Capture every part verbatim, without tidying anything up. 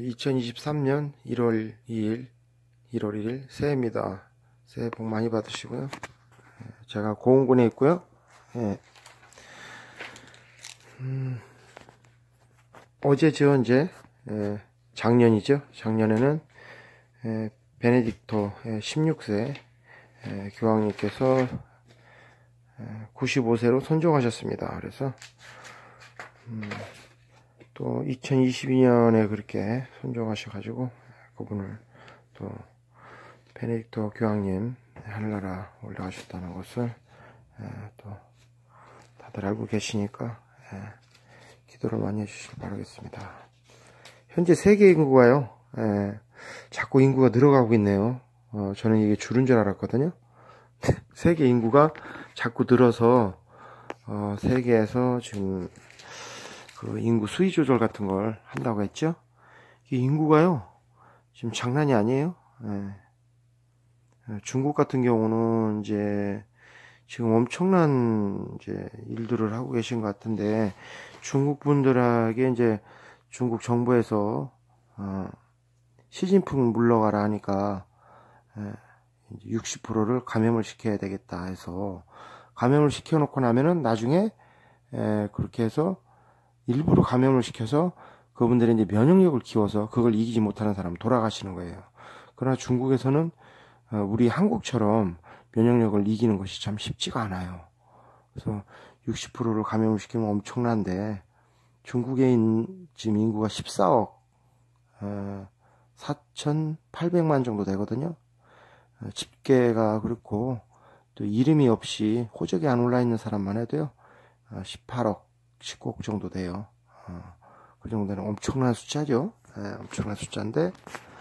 이천이십삼 년 일월 이일, 일월 일일 새해입니다. 새해 복 많이 받으시고요. 제가 고흥군에 있고요. 예. 음, 어제 저 언제 예, 작년이죠. 작년에는 예, 베네딕토 예, 십육 세 예, 교황님께서 예, 구십오 세로 손종하셨습니다. 그래서 음, 또 이천이십이 년에 그렇게 손종하셔가지고 그분을 또 베네딕토 교황님 하늘나라 올라가셨다는 것을 예, 또 다들 알고 계시니까 예, 기도를 많이 해주시길 바라겠습니다. 현재 세계 인구가요 예, 자꾸 인구가 늘어가고 있네요. 어, 저는 이게 줄은 줄 알았거든요. 세계 인구가 자꾸 늘어서 어, 세계에서 지금 그 인구 수위 조절 같은 걸 한다고 했죠. 이 인구가요 지금 장난이 아니에요. 예. 중국 같은 경우는 이제 지금 엄청난 이제 일들을 하고 계신 것 같은데, 중국 분들에게 이제 중국 정부에서 어, 시진핑 물러가라 하니까 예, 이제 육십 퍼센트를 감염을 시켜야 되겠다 해서 감염을 시켜놓고 나면은 나중에 예, 그렇게 해서 일부러 감염을 시켜서 그분들이 이제 면역력을 키워서 그걸 이기지 못하는 사람 돌아가시는 거예요. 그러나 중국에서는 우리 한국처럼 면역력을 이기는 것이 참 쉽지가 않아요. 그래서 육십 퍼센트를 감염을 시키면 엄청난데, 중국의 지금 인구가 십사억 사천팔백만 정도 되거든요. 집계가 그렇고 또 이름이 없이 호적에 안 올라 있는 사람만 해도요 십팔억 십구억 정도 돼요. 그 정도는 엄청난 숫자죠. 네, 엄청난 숫자인데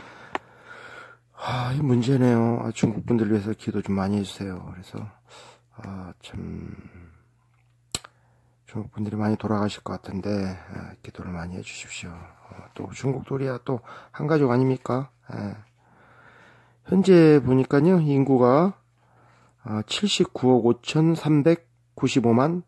아, 이 문제네요. 아, 중국 분들을 위해서 기도 좀 많이 해주세요. 그래서 아, 참 중국 분들이 많이 돌아가실 것 같은데 아, 기도를 많이 해주십시오. 어, 또 중국들이야 또 한 가족 아닙니까? 예. 현재 보니까요 인구가 아, 칠십구억 오천삼백구십오만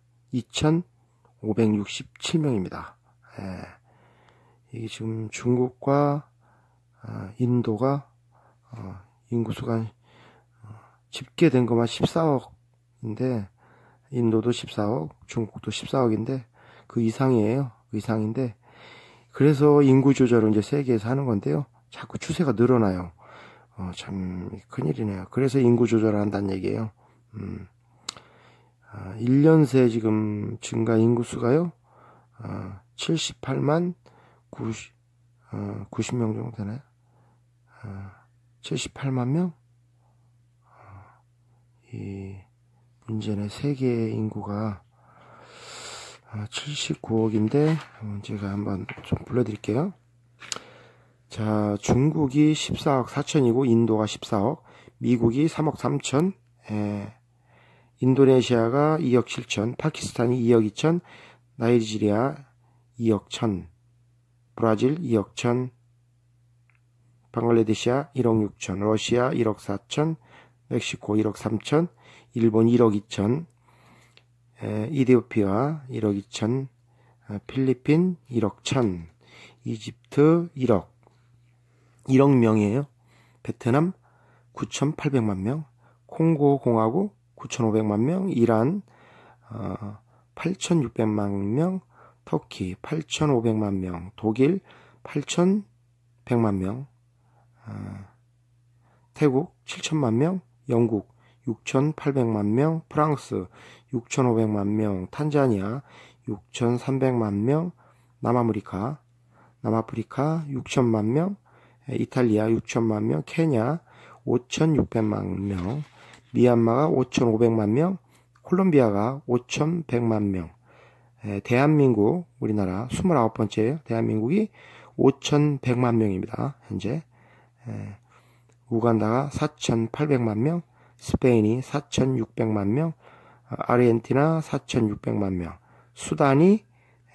이천오백육십칠 명입니다. 예. 이게 지금 중국과 아, 인도가 어, 인구수가 어, 집계된 것만 십사억인데 인도도 십사억, 중국도 십사억인데 그 이상이에요. 그 이상인데 그래서 인구 조절을 이제 세계에서 하는 건데요. 자꾸 추세가 늘어나요. 어, 참 큰일이네요. 그래서 인구 조절을 한다는 얘기예요. 음, 아, 일 년 새 지금 증가 인구수가요. 어, 칠십팔만 구십, 어, 구십 명 정도 되나요? 어, 칠십팔만 명? 이 문제는 세계 인구가 칠십구억인데 제가 한번 좀 불러드릴게요. 자, 중국이 십사억 사천이고 인도가 십사억, 미국이 삼억 삼천, 에, 인도네시아가 이억 칠천, 파키스탄이 이억 이천, 나이지리아 이억 천, 브라질 이억 천, 방글라데시아 일억 육천, 러시아 일억 사천, 멕시코 일억 삼천, 일본 일억 이천, 에, 이디오피아 일억 이천, 에, 필리핀 일억 천, 이집트 일억, 일억 명이에요. 베트남 구천팔백만 명, 콩고 공화국 구천오백만 명, 이란 어, 팔천육백만 명, 터키 팔천오백만 명, 독일 팔천백만 명, 어, 태국 칠천만 명, 영국 육천팔백만 명, 프랑스 육천오백만 명, 탄자니아 육천삼백만 명, 남아메리카, 남아프리카 육천만 명, 이탈리아 육천만 명, 케냐 오천육백만 명, 미얀마가 오천오백만 명, 콜롬비아가 오천백만 명, 대한민국 우리나라 이십구 번째예요. 대한민국이 오천백만 명입니다. 현재 우간다가 사천팔백만 명, 스페인이 사천육백만 명, 아르헨티나 사천육백만 명, 수단이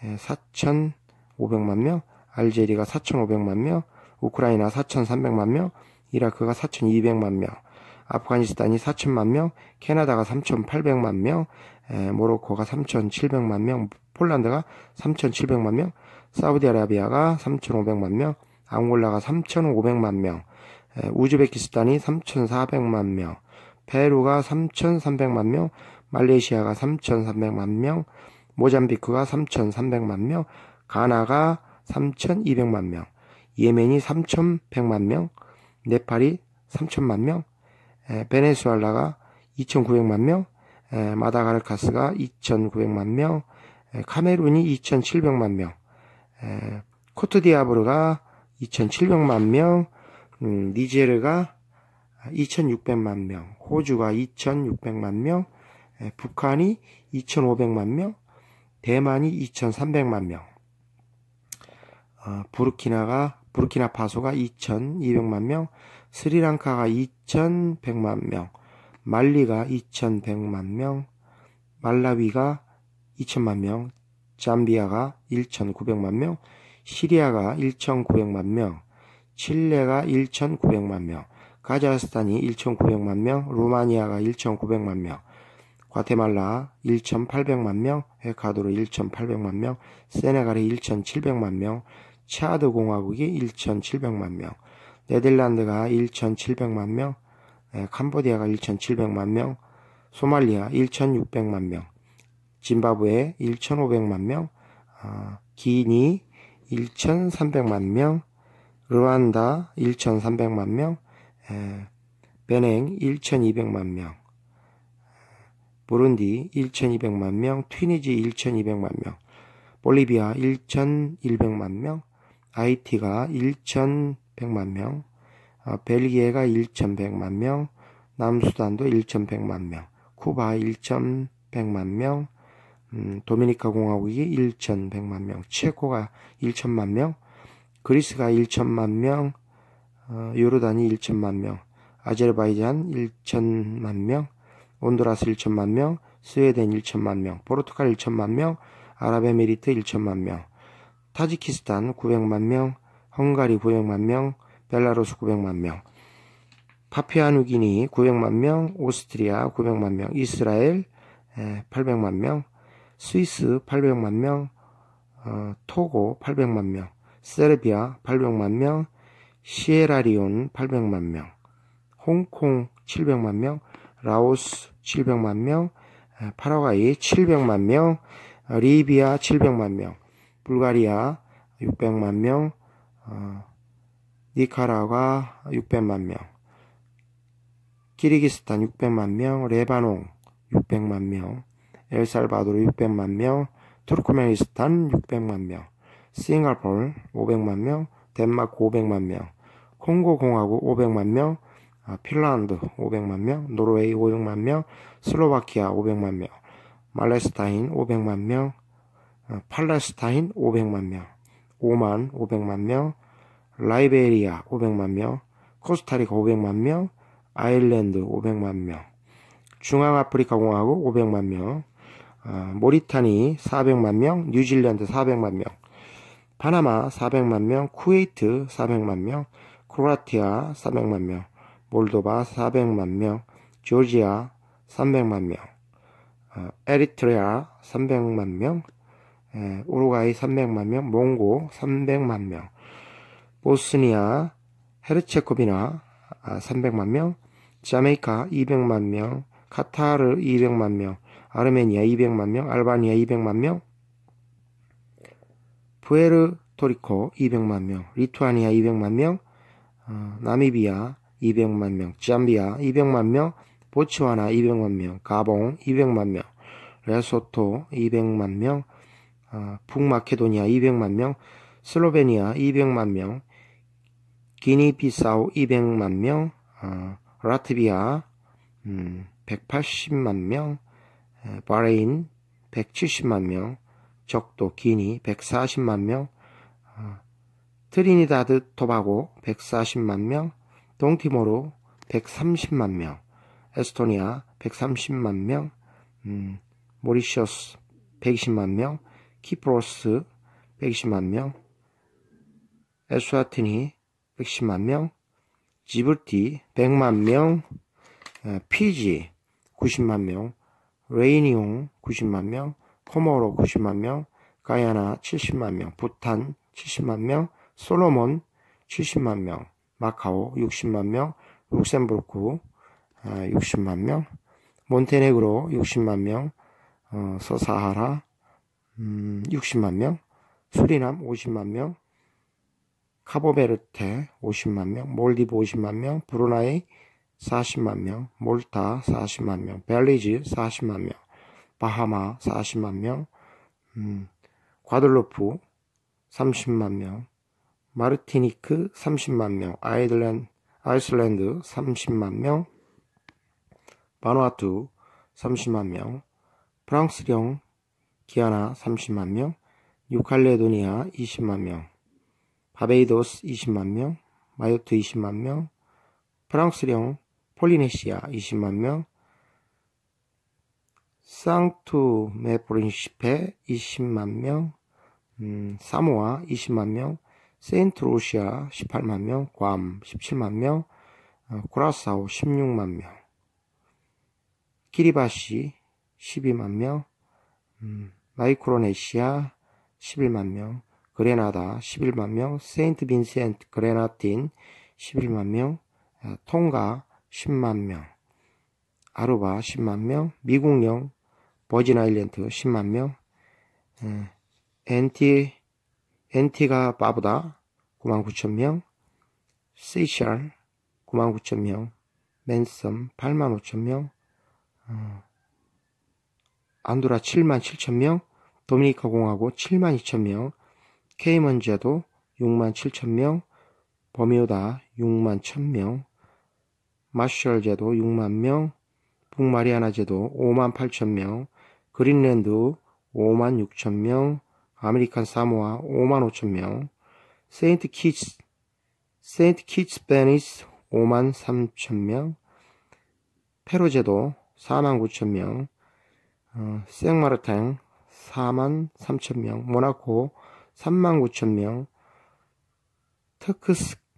사천오백만 명, 알제리가 사천오백만 명, 우크라이나 사천삼백만 명, 이라크가 사천이백만 명, 아프가니스탄이 사천만 명, 캐나다가 삼천팔백만 명, 에, 모로코가 삼천칠백만 명, 폴란드가 삼천칠백만 명, 사우디아라비아가 삼천오백만 명, 앙골라가 삼천오백만 명, 우즈베키스탄이 삼천사백만 명, 페루가 삼천삼백만 명, 말레이시아가 삼천삼백만 명, 모잠비크가 삼천삼백만 명, 가나가 삼천이백만 명, 예멘이 삼천백만 명, 네팔이 삼천만 명, 에, 베네수엘라가 이천구백만 명, 에, 마다가스카르가 이천구백만 명, 에, 카메룬이 이천칠백만 명, 에, 코트디아부르가 이천칠백만 명, 음, 니제르가 이천육백만 명, 호주가 이천육백만 명, 에, 북한이 이천오백만 명, 대만이 이천삼백만 명, 어, 부르키나가 부르키나파소가 이천이백만 명, 스리랑카가 이천백만 명, 말리가 이천백만 명, 말라위가 이천만 명, 잠비아가 천구백만 명, 시리아가 천구백만 명, 칠레가 천구백만 명, 카자흐스탄이 천구백만 명, 루마니아가 천구백만 명, 과테말라 천팔백만 명, 에콰도르 천팔백만 명, 세네갈이 천칠백만 명, 차드 공화국이 천칠백만 명, 네덜란드가 천칠백만 명, 캄보디아가 천칠백만 명, 소말리아 천육백만 명, 짐바브웨 천오백만 명, 어, 기니 천삼백만 명, 르완다 천삼백만 명, 에, 베냉 천이백만 명, 부룬디 천이백만 명, 튀니지 천이백만 명, 볼리비아 천백만 명, 아이티가 천백만 명, 어, 벨기에가 천백만 명, 남수단도 천백만 명, 쿠바 천백만 명, 음, 도미니카 공화국이 천백만 명, 체코가 천만 명, 그리스가 천만 명, 어, 요르단이 천만 명, 아제르바이잔 천만 명, 온두라스 천만 명, 스웨덴 천만 명, 포르투갈 천만 명, 아랍에미리트 천만 명, 타지키스탄 구백만 명, 헝가리 구백만 명, 벨라루스 구백만 명, 파푸아뉴기니 구백만 명, 오스트리아 구백만 명, 이스라엘 팔백만 명, 스위스 팔백만 명, 어, 토고 팔백만 명, 세르비아 팔백만 명, 시에라리온 팔백만 명, 홍콩 칠백만 명, 라오스 칠백만 명, 파라과이 칠백만 명, 리비아 칠백만 명, 불가리아 육백만 명, 어, 니카라과 육백만 명, 키르기스탄 육백만 명, 레바논 육백만 명, 엘살바도르 육백만 명, 투르크메니스탄 육백만 명, 싱가포르 오백만 명, 덴마크 오백만 명, 콩고 공화국 오백만 명, 핀란드 오백만 명, 노르웨이 오백만 명, 슬로바키아 오백만 명, 말레스타인 오백만 명, 팔레스타인 오백만 명, 오만 오백만 명, 라이베리아 오백만 명, 코스타리카 오백만 명, 아일랜드 오백만 명, 중앙아프리카 공화국 오백만 명, 어, 모리타니 사백만 명, 뉴질랜드 사백만 명, 파나마 사백만 명, 쿠웨이트 사백만 명, 크로아티아 사백만 명, 몰도바 사백만 명, 조지아 삼백만 명, 어, 에리트레아 삼백만 명, 에, 우루과이 삼백만 명, 몽고 삼백만 명, 보스니아, 헤르체코비나 아, 삼백만 명, 자메이카 이백만 명, 카타르 이백만 명, 아르메니아 이백만 명, 알바니아 이백만 명, 푸에르토리코 이백만 명, 리투아니아 이백만 명, 어, 나미비아 이백만 명, 잠비아 이백만 명, 보츠와나 이백만 명, 가봉 이백만 명, 레소토 이백만 명, 어, 북마케도니아 이백만 명, 슬로베니아 이백만 명, 기니비사우 이백만 명, 어, 라트비아 음, 백팔십만 명, 에, 바레인 백칠십만 명, 적도 기니 백사십만 명, 어, 트리니다드 토바고 백사십만 명, 동티모르 백삼십만 명, 에스토니아 백삼십만 명, 음, 모리셔스 백이십만 명, 키프로스 백이십만 명, 에스와티니 백십만 명, 지부티 백만 명, 에, 피지 구십만 명, 레이니옹 구십만 명, 코모로 구십만 명, 가야나 칠십만 명, 부탄 칠십만 명, 솔로몬 칠십만 명, 마카오 육십만 명, 룩셈부르크 아, 육십만 명, 몬테네그로 육십만 명, 어, 서사하라 음, 육십만 명, 수리남 오십만 명, 카보베르테 오십만 명, 몰디브 오십만 명, 브루나이 사십만 명, 몰타 사십만 명, 벨리즈 사십만 명, 바하마 사십만 명, 음, 과들로프 삼십만 명, 마르티니크 삼십만 명, 아이슬랜드, 아이슬랜드 삼십만 명, 바누아투 삼십만 명, 프랑스령 기아나 삼십만 명, 뉴칼레도니아 이십만 명, 바베이도스 이십만 명, 마요트 이십만 명, 프랑스령 폴리네시아 이십만 명, 상투 메프린시페 이십만 명, 음, 사모아 이십만 명, 세인트루시아 십팔만 명, 괌 십칠만 명, 어, 쿠라사오 십육만 명, 키리바시 십이만 명, 음, 마이크로네시아 십일만 명, 그레나다 십일만 명, 세인트 빈센트 그레나틴 십일만 명, 어, 통가 십만 명, 아루바 십만 명, 미국령 버진 아일랜드 십만 명, 에, 엔티, 엔티가 바부다 구만 구천 명, 세이샬 구만 구천 명, 맨섬 팔만 오천 명, 어, 안도라 칠만 칠천 명, 도미니카 공화국 칠만 이천 명, 케이먼 제도 육만 칠천 명, 버뮤다 육만 천 명, 마셜 제도 육만 명, 북마리아나 제도 오만 팔천 명, 그린랜드 오만 육천 명, 아메리칸 사모아 오만 오천 명, 세인트 키츠, 세인트 키츠 베니스 오만 삼천 명, 페루 제도 사만 구천 명, 어, 생마르탱 사만 삼천 명, 모나코 삼만 구천 명, 터크스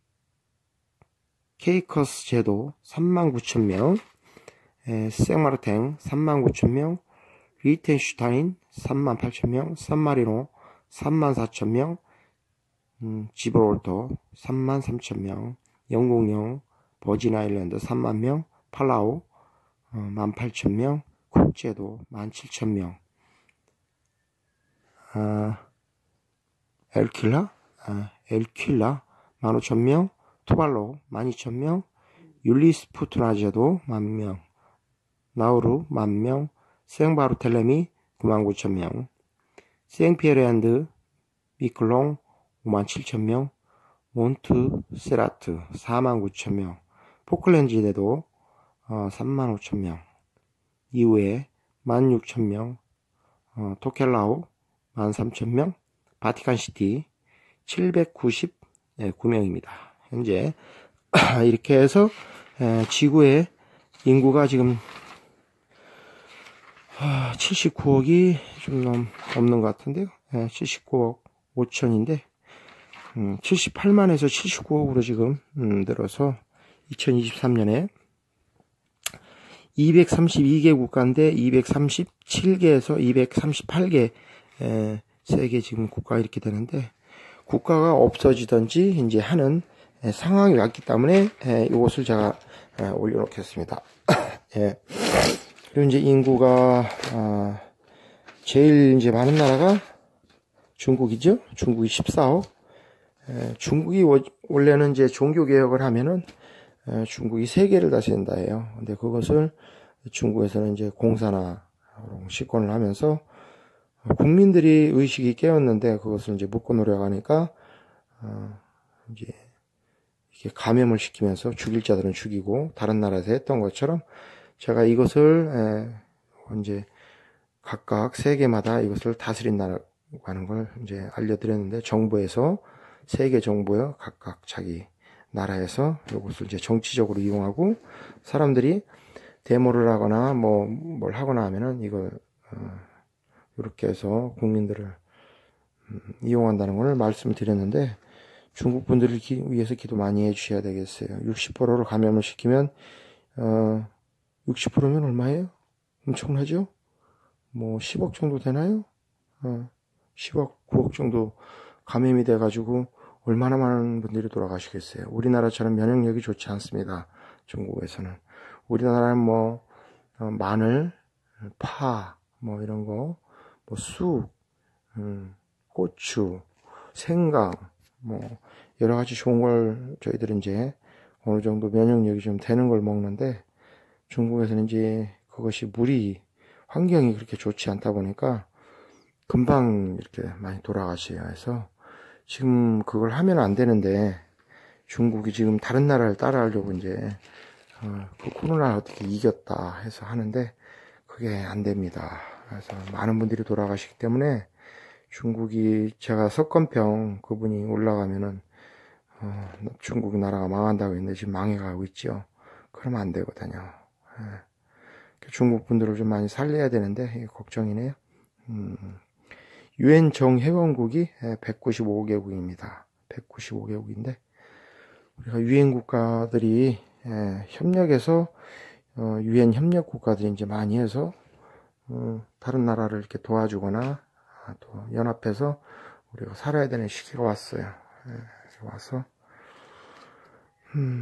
케이커스 제도 삼만 구천 명, 에, 생마르탱 삼만 구천 명, 리텐슈타인 삼만 팔천 명, 산마리노 삼만 사천 명, 음, 지브롤터 삼만 삼천 명, 영국령 버진 아일랜드 삼만 명, 팔라우 어, 만 팔천 명, 쿡제도 만 칠천 명, 아, 엘킬라 아, 엘킬라 만 오천 명, 투발로 만 이천 명, 율리스푸트나제도 만 명, 나우루 만 명, 생바르텔레미 구만 구천 명, 생피에르앤드 미클롱 오만 칠천 명, 몬트 세라트 사만 구천 명, 포클랜드제도 어, 삼만 오천 명, 이후에 만 육천 명, 어, 토켈라우 만 삼천 명, 바티칸시티 칠백구십구 명입니다. 현재 이렇게 해서 에, 지구의 인구가 지금 칠십구억이 좀 넘, 넘는 것 같은데요. 예, 칠십구억 오천인데 음, 칠십팔만에서 칠십구억으로 지금 음, 늘어서 이천이십삼 년에 이백삼십이 개 국가인데 이백삼십칠 개에서 이백삼십팔 개 에, 세계 지금 국가 이렇게 되는데, 국가가 없어지든지 이제 하는 에, 상황이 왔기 때문에 에, 이것을 제가 에, 올려놓겠습니다. 예. 그리고 이제 인구가 아, 제일 이제 많은 나라가 중국이죠. 중국이 십사억. 에, 중국이 워, 원래는 이제 종교 개혁을 하면은 에, 중국이 세계를 다스린다 해요. 근데 그것을 중국에서는 이제 공산화 시권을 하면서 국민들이 의식이 깨었는데 그것을 이제 묶고 노력하니까 어, 이제 이렇게 감염을 시키면서 죽일 자들은 죽이고 다른 나라에서 했던 것처럼 제가 이것을 에, 이제 각각 세계마다 이것을 다스린다고 하는 걸 이제 알려드렸는데, 정부에서 세계 정부요 각각 자기 나라에서 이것을 이제 정치적으로 이용하고 사람들이 데모를 하거나 뭐 뭘 하거나 하면은 이걸 어, 이렇게 해서 국민들을 음, 이용한다는 걸 말씀드렸는데, 중국 분들을 기, 위해서 기도 많이 해주셔야 되겠어요. 육십 퍼센트를 감염을 시키면 어, 육십 퍼센트면 얼마예요? 엄청나죠? 뭐 십억 정도 되나요? 어, 십억, 구억 정도 감염이 돼가지고 얼마나 많은 분들이 돌아가시겠어요. 우리나라처럼 면역력이 좋지 않습니다. 중국에서는. 우리나라는 뭐 어, 마늘, 파, 뭐 이런 거, 뭐 쑥, 음, 고추, 생강, 뭐 여러 가지 좋은 걸 저희들은 이제 어느 정도 면역력이 좀 되는 걸 먹는데, 중국에서는 이제 그것이 물이 환경이 그렇게 좋지 않다 보니까 금방 이렇게 많이 돌아가셔야 해서 지금 그걸 하면 안 되는데, 중국이 지금 다른 나라를 따라하려고 이제 어, 그 코로나를 어떻게 이겼다 해서 하는데 그게 안 됩니다. 그래서 많은 분들이 돌아가시기 때문에 중국이, 제가 석건평 그분이 올라가면은 어, 중국 나라가 망한다고 했는데 지금 망해가고 있죠. 그러면 안 되거든요. 예. 중국 분들을 좀 많이 살려야 되는데 이게 걱정이네요. 음. 유엔 정회원국이 백구십오 개국입니다. 백구십오 개국인데 우리가 유엔 국가들이 협력해서 유엔 협력 국가들이 이제 많이 해서 다른 나라를 이렇게 도와주거나 또 연합해서 우리가 살아야 되는 시기가 왔어요. 와서 음,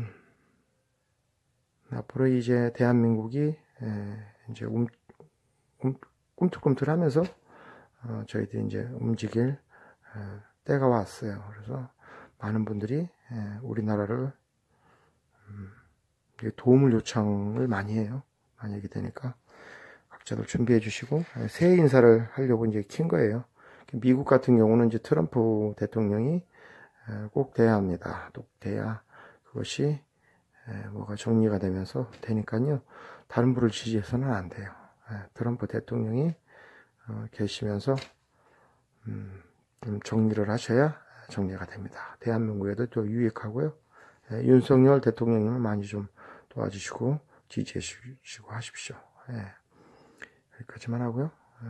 앞으로 이제 대한민국이 이제 움, 움, 꿈틀꿈틀하면서 어, 저희들이 이제 움직일 에, 때가 왔어요. 그래서 많은 분들이 에, 우리나라를 음, 도움을 요청을 많이 해요. 많이 하게 되니까 각자들 준비해 주시고 에, 새해 인사를 하려고 이제 킨 거예요. 미국 같은 경우는 이제 트럼프 대통령이 에, 꼭 돼야 합니다. 꼭 돼야 그것이 에, 뭐가 정리가 되면서 되니까요. 다른 분을 지지해서는 안 돼요. 에, 트럼프 대통령이 어, 계시면서 음, 좀 정리를 하셔야 정리가 됩니다. 대한민국에도 또 유익하고요. 예, 윤석열 대통령님을 많이 좀 도와주시고 지지해 주시고 하십시오. 예, 여기까지만 하고요. 예,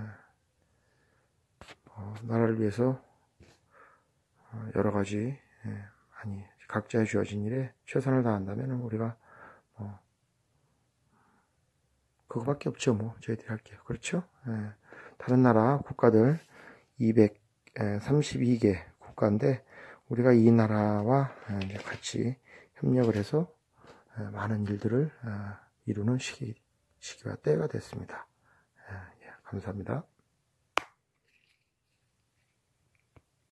어, 나라를 위해서 어, 여러 가지 예, 많이 각자의 주어진 일에 최선을 다한다면 우리가 뭐 그거밖에 없죠. 뭐 저희들이 할게요. 그렇죠? 예. 다른 나라 국가들 이백삼십이 개 국가인데 우리가 이 나라와 같이 협력을 해서 많은 일들을 이루는 시기, 시기와 때가 됐습니다. 예, 감사합니다.